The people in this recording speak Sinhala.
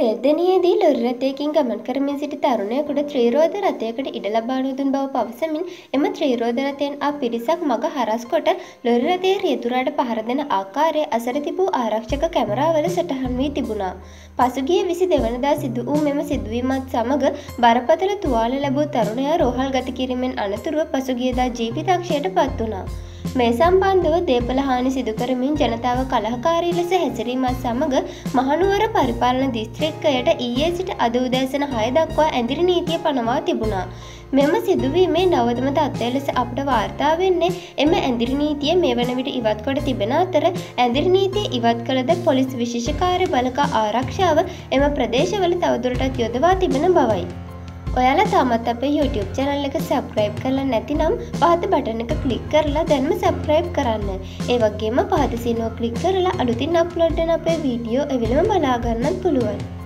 තෙල්දෙණියේදී ලොරි රථයකින් ගමන් කරමින් සිටි තරුණයෙකුට ත්‍රිරෝද රථයකට ඉඩ ලබා නොදුන් බව පවසමින් එම ත්‍රිරෝද රථයෙන් ආ පිරිසක් මඟ හරස් කොට ලොරි රථයේ රියදුරාට පහර දෙන ආකාරය අසල තිබූ ආරක්ෂක කැමරාවල සටහන් වී තිබුණා. පසුගිය 22 වනදා සිදු වූ මෙම සිදුවීමත් සමග බරපතල තුවාල ලැබූ තරුණයා රෝහල්ගත කිරීමෙන් අනතුරුව පසුගියදා ජීවිතක්ෂයට පත් වුණා. මේ සම්බන්ධව දේපල හානි සිදු කරමින් ජනතාව කලහකාරී ලෙස හැසිරීමත් සමග මහනුවර පරිපාලන දිස්ත්‍රික්කයට ඊයේ සිට අද උදෑසන 6 දක්වා ඇඳිරි නීතිය පනවා තිබුණා. මෙම සිදුවීමේ නවතම තත්ත්වය ලෙස අපට වාර්තා වෙන්නේ එම ඇඳිරි නීතිය මේ වන විට ඉවත් කොට තිබෙන අතර ඇඳිරි නීතිය ඉවත් කළද පොලිස් විශේෂ කාර්ය බළකා ආරක්ෂාව එම ප්‍රදේශවල තවදුරටත් යොදවා තිබෙන බවයි. ඔයාලා තාමත් අපේ YouTube channel එක subscribe කරලා නැතිනම් පහත බටන් එක click කරලා දැන්ම subscribe කරන්න. ඒ වගේම පහත සීනුව click කරලා අලුතින් upload වෙන අපේ වීඩියෝ එවෙලම බලා ගන්නත් පුළුවන්.